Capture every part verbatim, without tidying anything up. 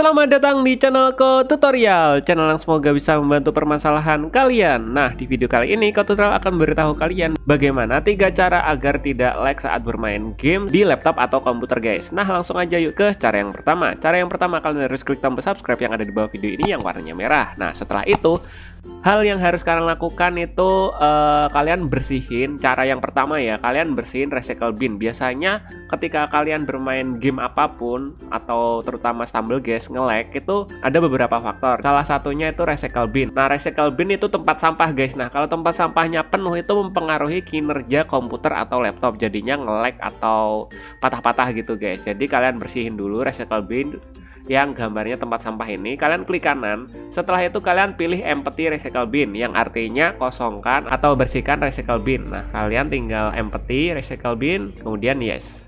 Selamat datang di channelku Tutorial, channel yang semoga bisa membantu permasalahan kalian. Nah, di video kali ini Tutorial akan memberitahu kalian bagaimana tiga cara agar tidak lag saat bermain game di laptop atau komputer, guys. Nah, langsung aja yuk ke cara yang pertama. Cara yang pertama, kalian harus klik tombol subscribe yang ada di bawah video ini yang warnanya merah. Nah, setelah itu hal yang harus kalian lakukan itu uh, kalian bersihin. Cara yang pertama ya, kalian bersihin recycle bin. Biasanya ketika kalian bermain game apapun atau terutama Stumbleguest nge-lag itu ada beberapa faktor. Salah satunya itu recycle bin. Nah, recycle bin itu tempat sampah, guys. Nah, kalau tempat sampahnya penuh itu mempengaruhi kinerja komputer atau laptop. Jadinya nge-lag atau patah-patah gitu, guys. Jadi kalian bersihin dulu recycle bin yang gambarnya tempat sampah ini, kalian klik kanan. Setelah itu kalian pilih empty recycle bin, yang artinya kosongkan atau bersihkan recycle bin. Nah, kalian tinggal empty recycle bin, kemudian yes.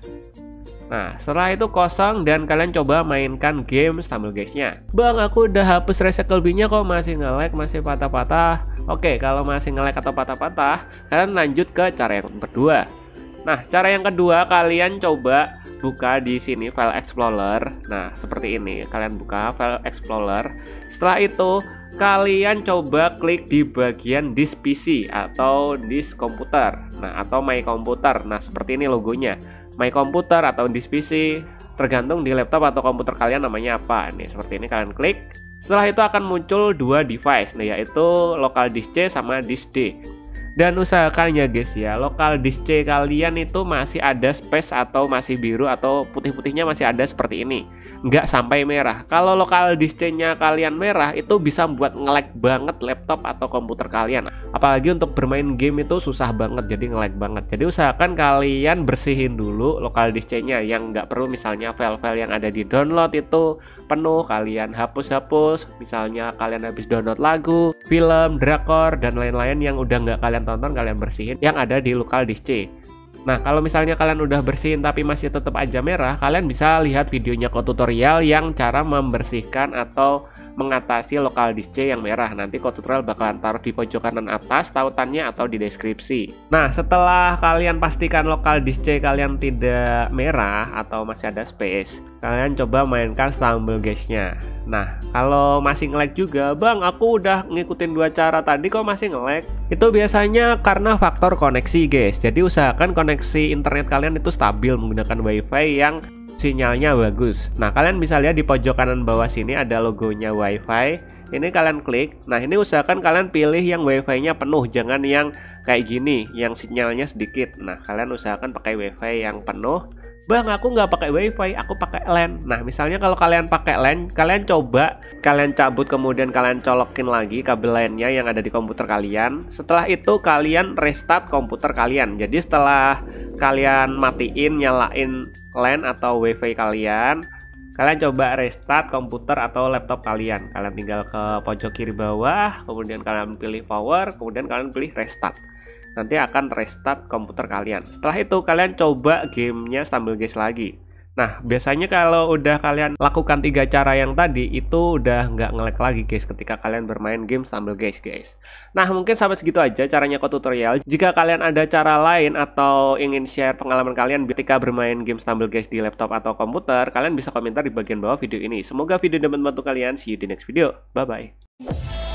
Nah, setelah itu kosong dan kalian coba mainkan game Stumbleguest-nya. Bang, aku udah hapus recycle bin-nya kok masih nge-lag, masih patah-patah. Oke, kalau masih nge-lag atau patah-patah, kalian lanjut ke cara yang kedua. Nah, cara yang kedua, kalian coba buka di sini file explorer. Nah, seperti ini. Kalian buka file explorer. Setelah itu, kalian coba klik di bagian disk P C atau disk komputer. Nah, atau my komputer. Nah, seperti ini logonya. My komputer atau disk P C, tergantung di laptop atau komputer kalian namanya apa. Nih, seperti ini kalian klik. Setelah itu akan muncul dua device, nah, yaitu local disk C sama disk D. Dan usahakan ya guys ya, lokal disk C kalian itu masih ada space atau masih biru atau putih-putihnya masih ada seperti ini, nggak sampai merah. Kalau lokal disk C-nya kalian merah, itu bisa membuat nge-lag banget laptop atau komputer kalian. Apalagi untuk bermain game itu susah banget, jadi nge-lag banget. Jadi usahakan kalian bersihin dulu lokal disk C-nya, yang nggak perlu misalnya file-file yang ada di download itu penuh, kalian hapus-hapus. Misalnya kalian habis download lagu, film, drakor, dan lain-lain yang udah nggak kalian tonton, kalian bersihin yang ada di lokal disk C. Nah, kalau misalnya kalian udah bersihin tapi masih tetap aja merah, kalian bisa lihat videonya Ko Tutorial yang cara membersihkan atau mengatasi lokal disk C yang merah. Nanti Ko Tutorial bakalan taruh di pojok kanan atas tautannya atau di deskripsi. Nah, setelah kalian pastikan lokal disk C kalian tidak merah atau masih ada space, kalian coba mainkan Stumbleguest-nya. Nah, kalau masih nge-lag juga, Bang, aku udah ngikutin dua cara tadi kok masih nge-lag. Itu biasanya karena faktor koneksi, guys. Jadi usahakan koneksi internet kalian itu stabil menggunakan WiFi yang sinyalnya bagus. Nah, kalian bisa lihat di pojok kanan bawah sini ada logonya WiFi. Ini kalian klik. Nah, ini usahakan kalian pilih yang WiFi-nya penuh, jangan yang kayak gini, yang sinyalnya sedikit. Nah, kalian usahakan pakai WiFi yang penuh. Bang, aku nggak pakai WiFi, aku pakai LAN. Nah, misalnya kalau kalian pakai LAN, kalian coba kalian cabut kemudian kalian colokin lagi kabel LAN-nya yang ada di komputer kalian. Setelah itu kalian restart komputer kalian. Jadi setelah kalian matiin, nyalain LAN atau WiFi kalian, kalian coba restart komputer atau laptop kalian. Kalian tinggal ke pojok kiri bawah, kemudian kalian pilih power, kemudian kalian pilih restart. Nanti akan restart komputer kalian. Setelah itu kalian coba gamenya Stumbleguest lagi. Nah, biasanya kalau udah kalian lakukan tiga cara yang tadi, itu udah nggak nge-lag lagi, guys, ketika kalian bermain game Stumbleguest, guys. Nah, mungkin sampai segitu aja caranya Ko Tutorial. Jika kalian ada cara lain atau ingin share pengalaman kalian ketika bermain game Stumbleguest di laptop atau komputer, kalian bisa komentar di bagian bawah video ini. Semoga video dapat membantu kalian. See you di next video. Bye-bye.